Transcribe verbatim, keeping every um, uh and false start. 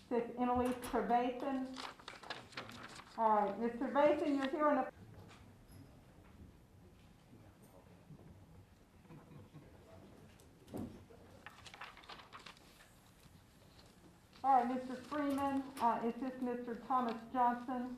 This Emmalei Trevathan. All right, Miz Trevathan, you're here on the. All right, Mister Freeman, uh, is this Mister Thomas Johnson?